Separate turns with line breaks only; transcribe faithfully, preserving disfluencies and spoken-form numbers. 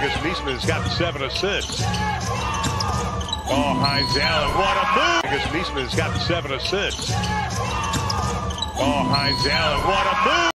Marcus Meesman's got seven assists. Oh, Hines Allen, what a move! Marcus Meesman's got seven assists. Oh, Hines Allen, what a move!